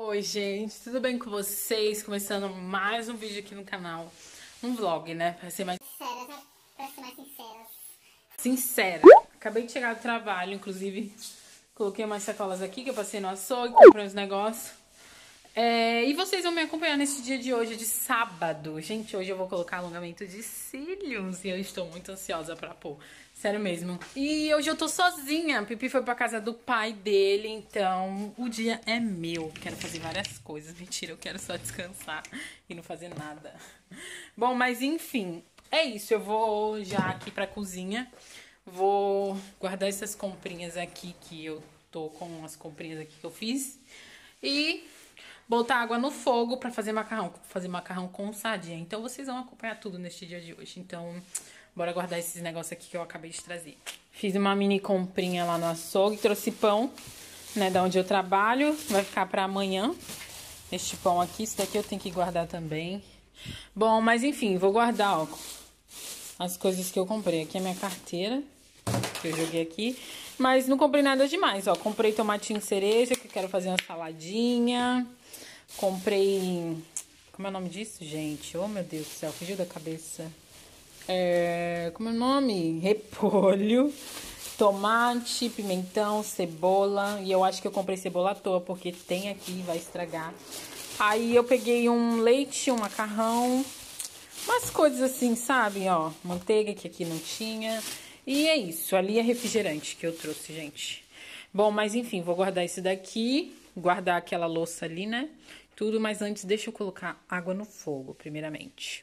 Oi, gente, tudo bem com vocês? Começando mais um vídeo aqui no canal. Um vlog, né? Pra ser mais Sinceras, né? Pra ser mais sinceras. sincera. Acabei de chegar do trabalho, inclusive coloquei umas sacolas aqui que eu passei no açougue, comprei uns negócios. E vocês vão me acompanhar nesse dia de hoje, de sábado. Gente, hoje eu vou colocar alongamento de cílios e eu estou muito ansiosa pra pôr. Sério mesmo. E hoje eu tô sozinha. Pipi foi pra casa do pai dele, então o dia é meu. Quero fazer várias coisas. Mentira, eu quero só descansar e não fazer nada. Bom, mas enfim, é isso. Eu vou já aqui pra cozinha. Vou guardar essas comprinhas aqui que eu tô com as comprinhas aqui que eu fiz. E botar água no fogo pra fazer macarrão com sardinha. Então vocês vão acompanhar tudo neste dia de hoje. Então, bora guardar esses negócios aqui que eu acabei de trazer. Fiz uma mini comprinha lá no açougue, trouxe pão, né, da onde eu trabalho. Vai ficar pra amanhã. Este pão aqui, isso daqui eu tenho que guardar também. Bom, mas enfim, vou guardar, ó, as coisas que eu comprei. Aqui é a minha carteira, que eu joguei aqui. Mas não comprei nada demais, ó. Comprei tomatinho cereja, que eu quero fazer uma saladinha. Comprei... Como é o nome disso, gente? Oh, meu Deus do céu, fugiu da cabeça. Como é o nome? Repolho, tomate, pimentão, cebola. E eu acho que eu comprei cebola à toa, porque tem aqui, vai estragar. Aí eu peguei um leite, um macarrão, umas coisas assim, sabe? Ó, manteiga, que aqui não tinha. E é isso, ali é refrigerante que eu trouxe, gente. Bom, mas enfim, vou guardar isso daqui, guardar aquela louça ali, né? Tudo, mas antes deixa eu colocar água no fogo, primeiramente.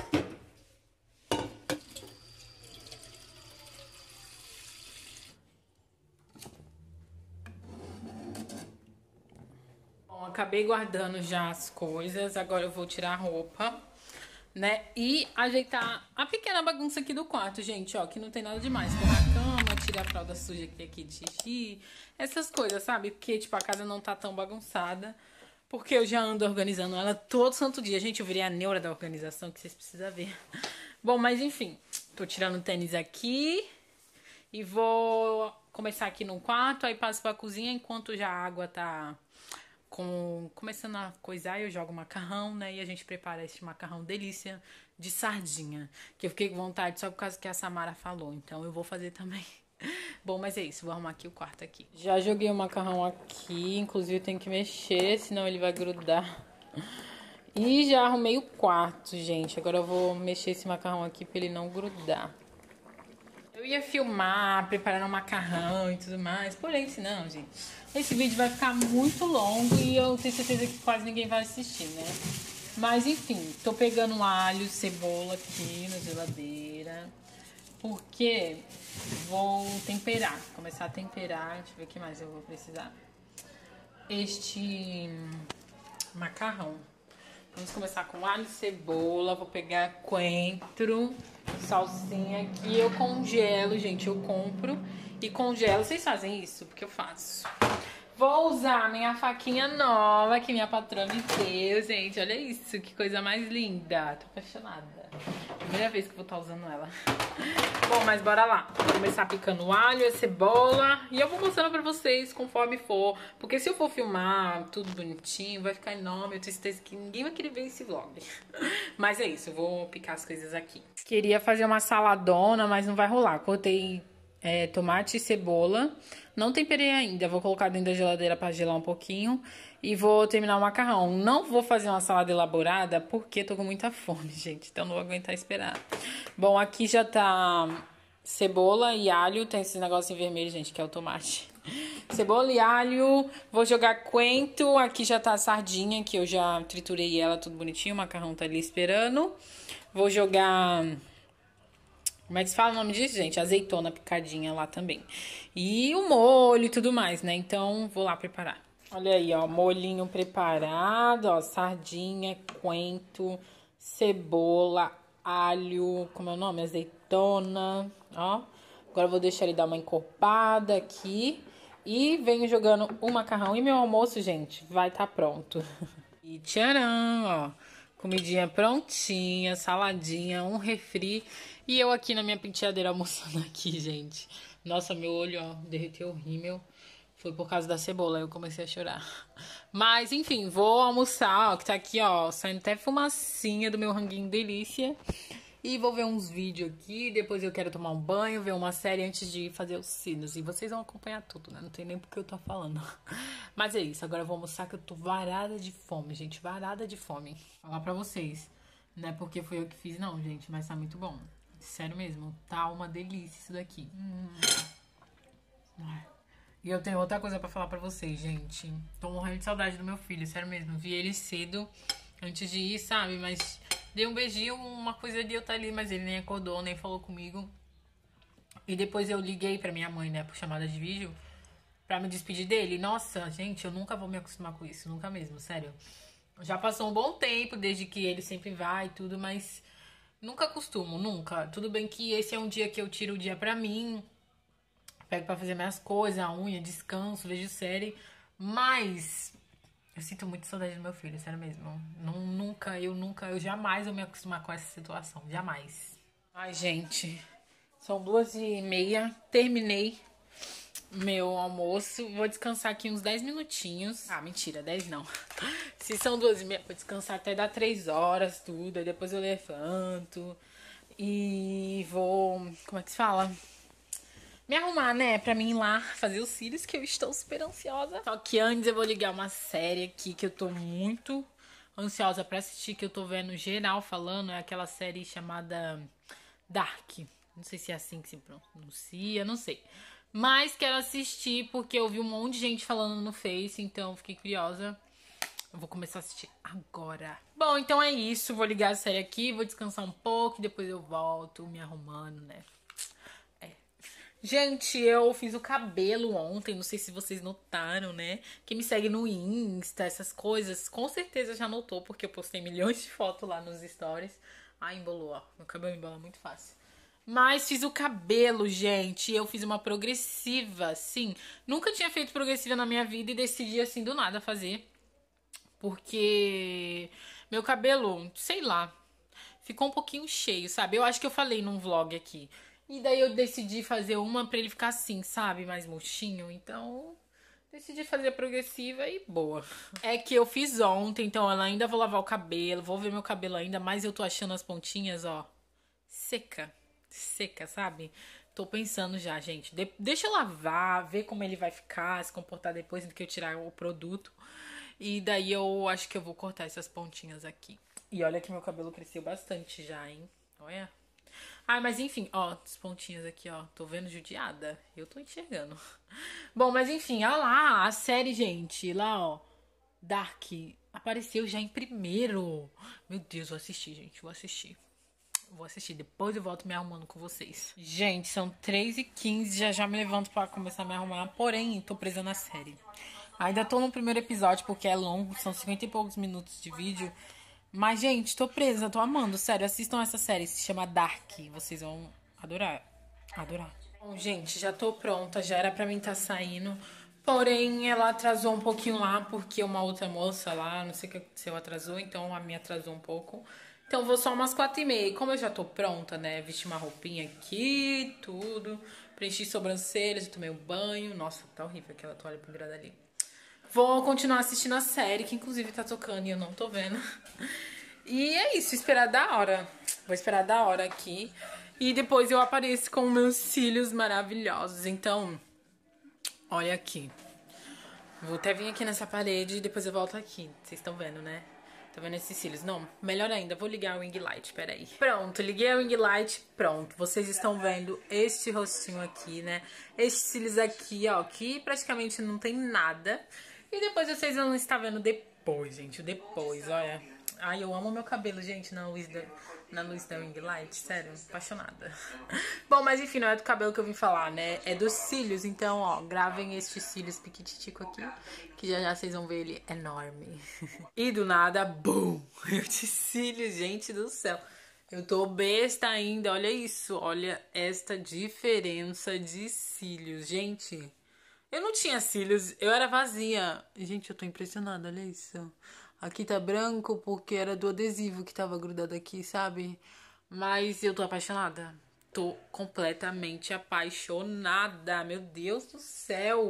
Bom, acabei guardando já as coisas, agora eu vou tirar a roupa, né? E ajeitar a pequena bagunça aqui do quarto, gente, ó, que não tem nada demais. Colocar a cama, tirar a fralda suja que aqui de xixi, essas coisas, sabe? Porque, tipo, a casa não tá tão bagunçada, porque eu já ando organizando ela todo santo dia. Gente, eu virei a neura da organização, que vocês precisam ver. Bom, mas enfim, tô tirando o tênis aqui e vou começar aqui no quarto, aí passo pra cozinha enquanto já a água tá começando a coisar, eu jogo macarrão, né? E a gente prepara esse macarrão delícia de sardinha, que eu fiquei com vontade só por causa que a Samara falou. Então eu vou fazer também. Bom, mas é isso, vou arrumar aqui o quarto aqui. Já joguei o macarrão aqui, inclusive eu tenho que mexer, senão ele vai grudar. E já arrumei o quarto, gente. Agora eu vou mexer esse macarrão aqui pra ele não grudar. Eu ia filmar, preparando o macarrão e tudo mais, porém, se não, gente, esse vídeo vai ficar muito longo e eu tenho certeza que quase ninguém vai assistir, né? Mas, enfim, tô pegando alho, cebola aqui na geladeira, porque vou temperar, começar a temperar, deixa eu ver o que mais eu vou precisar. Este macarrão. Vamos começar com alho, cebola, vou pegar coentro, salsinha aqui. Eu congelo, gente, eu compro e congelo. Vocês fazem isso? Porque eu faço. Vou usar minha faquinha nova que minha patroa me deu, gente. Olha isso, que coisa mais linda. Tô apaixonada. Primeira vez que eu vou estar usando ela. Bom, mas bora lá. Vou começar picando o alho, a cebola. E eu vou mostrando pra vocês conforme for. Porque se eu for filmar tudo bonitinho, vai ficar enorme. Eu tenho certeza que ninguém vai querer ver esse vlog. Mas é isso, eu vou picar as coisas aqui. Queria fazer uma saladona, mas não vai rolar. Cortei tomate e cebola. Não temperei ainda. Vou colocar dentro da geladeira pra gelar um pouquinho. E vou terminar o macarrão. Não vou fazer uma salada elaborada porque tô com muita fome, gente. Então não vou aguentar esperar. Bom, aqui já tá cebola e alho. Tem esse negócio em vermelho, gente, que é o tomate. Cebola e alho. Vou jogar coentro. Aqui já tá a sardinha, que eu já triturei ela tudo bonitinho. O macarrão tá ali esperando. Vou jogar... Como é que se fala o nome disso, gente? Azeitona picadinha lá também. E o molho e tudo mais, né? Então, vou lá preparar. Olha aí, ó, molhinho preparado, ó, sardinha, coentro, cebola, alho, como é o nome? Azeitona, ó. Agora eu vou deixar ele dar uma encorpada aqui e venho jogando o macarrão. E meu almoço, gente, vai estar pronto. E tcharam, ó, comidinha prontinha, saladinha, um refri. E eu aqui na minha penteadeira almoçando aqui, gente. Nossa, meu olho, ó, derreteu o rímel. Foi por causa da cebola, eu comecei a chorar. Mas, enfim, vou almoçar, ó, que tá aqui, ó, saindo até fumacinha do meu ranguinho delícia. E vou ver uns vídeos aqui, depois eu quero tomar um banho, ver uma série antes de fazer os cílios. E vocês vão acompanhar tudo, né? Não tem nem porque eu tô falando. Mas é isso, agora eu vou almoçar que eu tô varada de fome, gente, varada de fome. Falar pra vocês, não é porque foi eu que fiz não, gente, mas tá muito bom. Sério mesmo, tá uma delícia isso daqui. E eu tenho outra coisa pra falar pra vocês, gente. Tô morrendo de saudade do meu filho, sério mesmo. Vi ele cedo, antes de ir, sabe? Mas dei um beijinho, uma coisa de eu estar ali, mas ele nem acordou, nem falou comigo. E depois eu liguei pra minha mãe, né, por chamada de vídeo, pra me despedir dele. Nossa, gente, eu nunca vou me acostumar com isso, nunca mesmo, sério. Já passou um bom tempo, desde que ele sempre vai e tudo, mas nunca acostumo, nunca. Tudo bem que esse é um dia que eu tiro o dia pra mim, pego pra fazer minhas coisas, a unha, descanso, vejo série. Mas eu sinto muito saudade do meu filho, sério mesmo. Eu jamais vou me acostumar com essa situação. Jamais. Ai, gente. São 2h30. Terminei meu almoço. Vou descansar aqui uns 10 minutinhos. Ah, mentira, 10 não. Se são 2h30, vou descansar até dar 3 horas, tudo. Aí depois eu levanto. E vou... Como é que se fala? Me arrumar, né, pra mim ir lá fazer os cílios, que eu estou super ansiosa. Só que antes eu vou ligar uma série aqui que eu tô muito ansiosa pra assistir, que eu tô vendo geral falando. É aquela série chamada Dark. Não sei se é assim que se pronuncia, não sei. Mas quero assistir porque eu vi um monte de gente falando no Face, então fiquei curiosa. Eu vou começar a assistir agora. Bom, então é isso. Vou ligar a série aqui, vou descansar um pouco, depois eu volto me arrumando, né? Gente, eu fiz o cabelo ontem, não sei se vocês notaram, né? Quem me segue no Insta, essas coisas, com certeza já notou, porque eu postei milhões de fotos lá nos stories. Ai, embolou, ó. Meu cabelo embola muito fácil. Mas fiz o cabelo, gente. Eu fiz uma progressiva, sim. Nunca tinha feito progressiva na minha vida e decidi, assim, do nada fazer. Porque meu cabelo, sei lá, ficou um pouquinho cheio, sabe? Eu acho que eu falei num vlog aqui. E daí eu decidi fazer uma pra ele ficar assim, sabe? Mais murchinho. Então, decidi fazer a progressiva e boa. É que eu fiz ontem, então eu ainda vou lavar o cabelo. Vou ver meu cabelo ainda, mas eu tô achando as pontinhas, ó, seca. Seca, sabe? Tô pensando já, gente. Deixa eu lavar, ver como ele vai ficar, se comportar depois do que eu tirar o produto. E daí eu acho que eu vou cortar essas pontinhas aqui. E olha que meu cabelo cresceu bastante já, hein? Olha. Ah, mas enfim, ó, as pontinhas aqui, ó. Tô vendo judiada. Eu tô enxergando. Bom, mas enfim, olha lá, a série, gente. Lá, ó. Dark. Apareceu já em primeiro. Meu Deus, vou assistir, gente. Vou assistir. Vou assistir. Depois eu volto me arrumando com vocês. Gente, são 3h15. Já me levanto pra começar a me arrumar. Porém, tô presa na série. Ainda tô no primeiro episódio, porque é longo. São 50 e poucos minutos de vídeo. Mas, gente, tô presa, tô amando, sério, assistam essa série, se chama Dark, vocês vão adorar, adorar. Bom, gente, já tô pronta, já era pra mim tá saindo, porém ela atrasou um pouquinho lá, porque uma outra moça lá, não sei o que aconteceu, atrasou, então a minha atrasou um pouco. Então vou só umas 4h30, como eu já tô pronta, né, vesti uma roupinha aqui, tudo, preenchi sobrancelhas, tomei um banho, nossa, tá horrível aquela toalha pendurada ali. Vou continuar assistindo a série, que inclusive tá tocando e eu não tô vendo. E é isso, esperar da hora. Vou esperar da hora aqui. E depois eu apareço com meus cílios maravilhosos. Então, olha aqui. Vou até vir aqui nessa parede e depois eu volto aqui. Vocês estão vendo, né? Tá vendo esses cílios? Não, melhor ainda, vou ligar o ring light, peraí. Pronto, liguei o ring light, pronto. Vocês estão vendo este rostinho aqui, né? Estes cílios aqui, ó, que praticamente não tem nada. E depois vocês vão estar vendo depois, gente, o depois, olha. Ai, eu amo meu cabelo, gente, na luz da ring light, sério, apaixonada. Bom, mas enfim, não é do cabelo que eu vim falar, né? É dos cílios, então, ó, gravem estes cílios piquititico aqui, que já vocês vão ver ele enorme. E do nada, bum! Eu de cílios, gente do céu. Eu tô besta ainda, olha isso, olha esta diferença de cílios, gente. Eu não tinha cílios, eu era vazia. Gente, eu tô impressionada, olha isso. Aqui tá branco porque era do adesivo que tava grudado aqui, sabe? Mas eu tô apaixonada. Tô completamente apaixonada. Meu Deus do céu.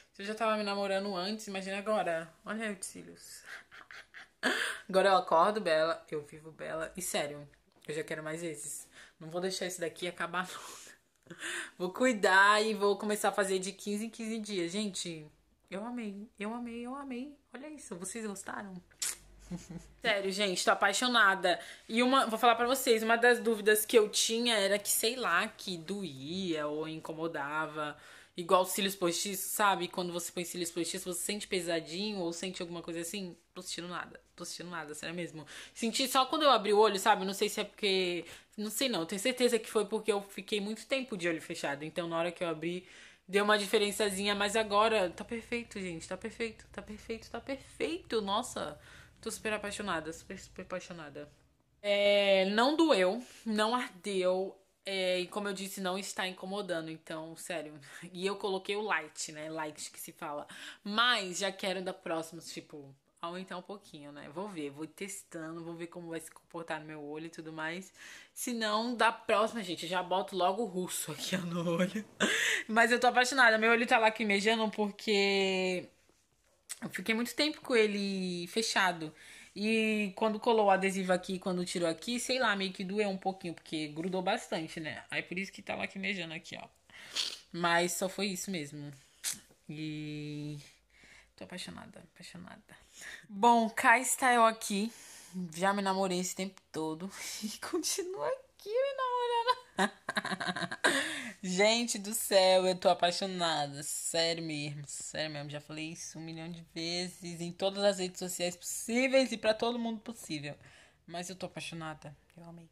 Se eu já tava me namorando antes, imagina agora. Olha aí os cílios. Agora eu acordo bela, eu vivo bela. E sério, eu já quero mais esses. Não vou deixar esse daqui acabar nunca. Vou cuidar e vou começar a fazer de 15 em 15 dias. Gente, eu amei, eu amei, eu amei. Olha isso, vocês gostaram? Sério, gente, tô apaixonada. E vou falar pra vocês, uma das dúvidas que eu tinha era que, sei lá, que doía ou incomodava. Igual cílios postiços, sabe? Quando você põe cílios postiços, você sente pesadinho ou sente alguma coisa assim? Tô sentindo nada, sério mesmo. Senti só quando eu abri o olho, sabe? Não sei se é porque... Não sei não, tenho certeza que foi porque eu fiquei muito tempo de olho fechado. Então, na hora que eu abri, deu uma diferençazinha. Mas agora, tá perfeito, gente. Tá perfeito, tá perfeito, tá perfeito. Nossa... Tô super apaixonada, super apaixonada. Não doeu, não ardeu. E como eu disse, não está incomodando. Então, sério. E eu coloquei o light, né? Light que se fala. Mas já quero da próxima, tipo, aumentar um pouquinho, né? Vou ver, vou ir testando, vou ver como vai se comportar no meu olho e tudo mais. Se não, da próxima, gente, eu já boto logo o russo aqui ó, no olho. Mas eu tô apaixonada. Meu olho tá lacrimejando porque... eu fiquei muito tempo com ele fechado. E quando colou o adesivo aqui, quando tirou aqui, sei lá, meio que doeu um pouquinho, porque grudou bastante, né? Aí por isso que tá lacrimejando aqui, ó. Mas só foi isso mesmo. E tô apaixonada, apaixonada. Bom, cá está eu aqui. Já me namorei esse tempo todo. E continuo aqui me namorando. Gente do céu, eu tô apaixonada. Sério mesmo, sério mesmo. Já falei isso 1 milhão de vezes em todas as redes sociais possíveis e pra todo mundo possível. Mas eu tô apaixonada. Eu amei.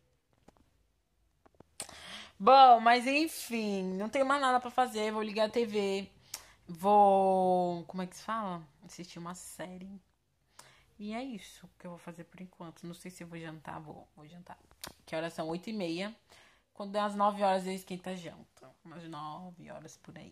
Bom, mas enfim, não tenho mais nada pra fazer. Vou ligar a TV. Vou. Como é que se fala? Assistir uma série. E é isso que eu vou fazer por enquanto. Não sei se eu vou jantar. Vou jantar. Que horas são? 8h30. Quando der às 9 horas eu esquento a janta. Umas 9 horas por aí.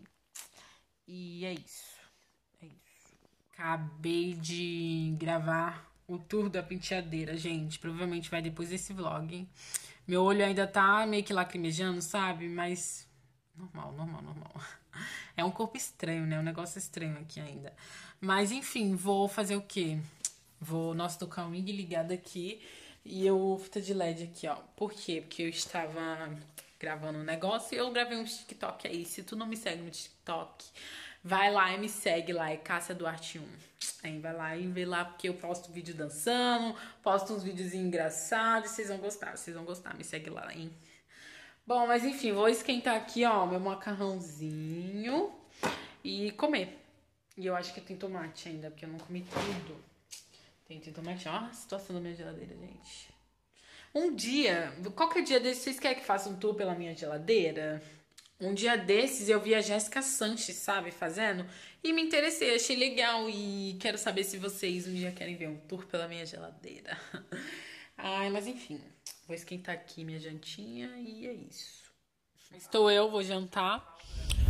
E é isso. É isso. Acabei de gravar o tour da penteadeira, gente. Provavelmente vai depois desse vlog. Meu olho ainda tá meio que lacrimejando, sabe? Mas normal, normal, normal. É um corpo estranho, né? Um negócio estranho aqui ainda. Mas enfim, vou fazer o quê? Nossa, tô com a wing ligada aqui e eu fita de LED aqui, ó. Por quê? Porque eu estava gravando um negócio e eu gravei um TikTok aí. Se tu não me segue no TikTok, vai lá e me segue lá, é Cássia Duarte 1. Aí vai lá e vê lá, porque eu posto vídeo dançando, posto uns vídeos engraçados, vocês vão gostar, me segue lá, hein? Bom, mas enfim, vou esquentar aqui, ó, meu macarrãozinho e comer. E eu acho que tem tomate ainda, porque eu não comi tudo. Tem tomate. Ó, a situação da minha geladeira, gente. Um dia, qualquer dia desses, vocês querem que faça um tour pela minha geladeira? Um dia desses eu vi a Jéssica Sanches, sabe, fazendo. E me interessei, achei legal. E quero saber se vocês um dia querem ver um tour pela minha geladeira. Ai, mas enfim. Vou esquentar aqui minha jantinha e é isso. Estou eu, vou jantar.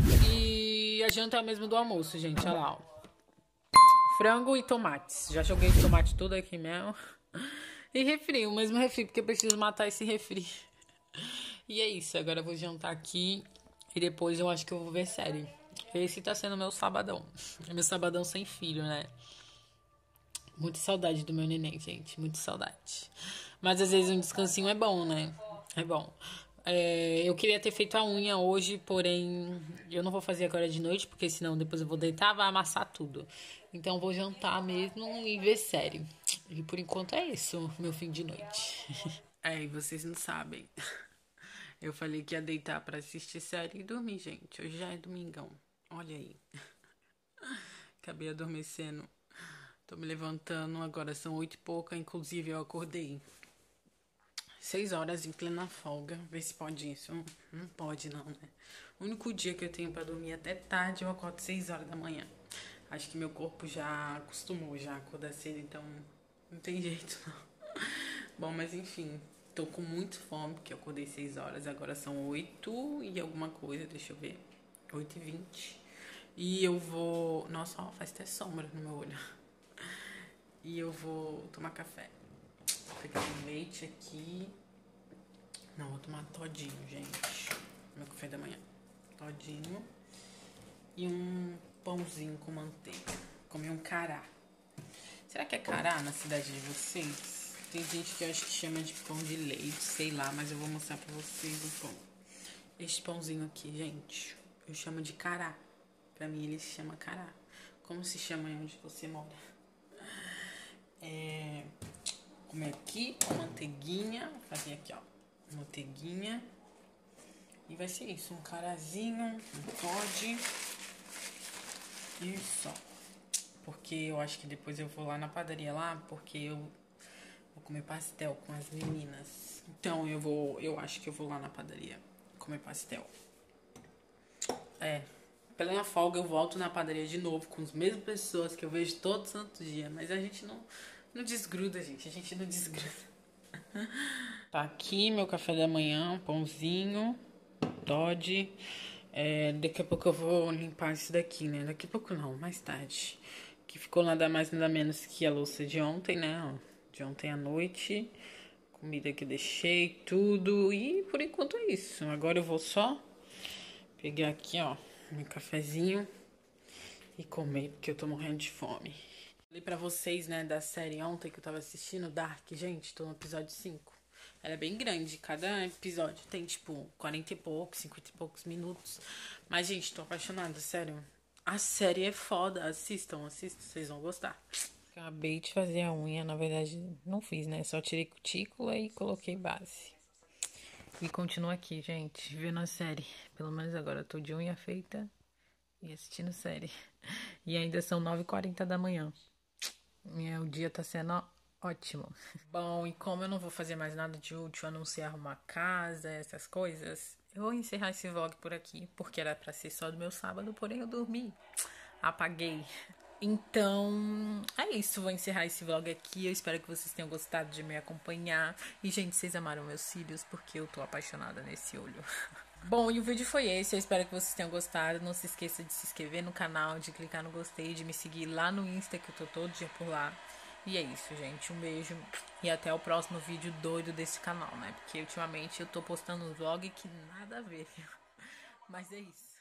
E a janta é a mesma do almoço, gente. Olha lá, ó. Frango e tomates. Já joguei o tomate todo aqui mesmo. E refri, o mesmo refri, porque eu preciso matar esse refri. E é isso, agora eu vou jantar aqui. E depois eu acho que eu vou ver série. Esse tá sendo meu sabadão. Meu sabadão sem filho, né? Muita saudade do meu neném, gente. Muita saudade. Mas às vezes um descansinho é bom, né? É bom. Eu queria ter feito a unha hoje, porém eu não vou fazer agora de noite, porque senão depois eu vou deitar, vai amassar tudo. Então vou jantar mesmo e ver série. E por enquanto é isso, meu fim de noite. E vocês não sabem. Eu falei que ia deitar pra assistir série e dormir, gente. Hoje já é domingão. Olha aí. Acabei adormecendo. Tô me levantando, agora são 8 e pouca, inclusive eu acordei 6 horas em plena folga. Vê se pode isso. Não pode não, né? O único dia que eu tenho pra dormir até tarde, eu acordo 6 horas da manhã. Acho que meu corpo já acostumou já a acordar cedo, então não tem jeito não. Bom, mas enfim, tô com muito fome, porque eu acordei 6 horas, agora são 8 e alguma coisa, deixa eu ver. 8h20. E eu vou... Nossa, ó, faz até sombra no meu olho. E eu vou tomar café. Vou pegar um leite aqui. Não, vou tomar todinho, gente. Meu café da manhã. Todinho. E um pãozinho com manteiga. Comi um cará. Será que é cará na cidade de vocês? Tem gente que eu acho que chama de pão de leite, sei lá, mas eu vou mostrar pra vocês o pão. Este pãozinho aqui, gente, eu chamo de cará. Pra mim ele se chama cará. Como se chama onde você mora? Comer aqui com manteiguinha. Vou fazer aqui, ó. Manteiguinha. E vai ser isso. Um carazinho, um Toddy. E só. Porque eu acho que depois eu vou lá na padaria lá. Porque eu vou comer pastel com as meninas. Então eu acho que eu vou lá na padaria comer pastel. Pela minha folga eu volto na padaria de novo com as mesmas pessoas que eu vejo todo santo dia. Mas a gente não desgruda, gente. A gente não desgruda. Tá aqui meu café da manhã, pãozinho, Toddy. Daqui a pouco eu vou limpar isso daqui, né? Daqui a pouco não, mais tarde. Que ficou nada mais, nada menos que a louça de ontem, né? Ó, de ontem à noite. Comida que eu deixei, tudo. E por enquanto é isso. Agora eu vou só pegar aqui, ó, meu cafezinho e comer, porque eu tô morrendo de fome. Falei pra vocês, né, da série ontem que eu tava assistindo, Dark. Gente, tô no episódio 5. Ela é bem grande, cada episódio tem, tipo, 40 e poucos, 50 e poucos minutos. Mas, gente, tô apaixonada, sério. A série é foda, assistam, vocês vão gostar. Acabei de fazer a unha, na verdade, não fiz, né? Só tirei cutícula e coloquei base. E continuo aqui, gente, vendo a série. Pelo menos agora eu tô de unha feita e assistindo série. E ainda são 9h40 da manhã. O dia tá sendo ótimo. Bom, e como eu não vou fazer mais nada de útil, a não ser arrumar casa, essas coisas, eu vou encerrar esse vlog por aqui, porque era pra ser só do meu sábado, porém eu dormi. Apaguei. Então, é isso. Vou encerrar esse vlog aqui. Eu espero que vocês tenham gostado de me acompanhar. E, gente, vocês amaram meus cílios, porque eu tô apaixonada nesse olho. Bom, e o vídeo foi esse. Eu espero que vocês tenham gostado. Não se esqueça de se inscrever no canal, de clicar no gostei, de me seguir lá no Insta, que eu tô todo dia por lá. E é isso, gente. Um beijo. E até o próximo vídeo doido desse canal, né? Porque ultimamente eu tô postando um vlog que nada a ver, viu? Mas é isso.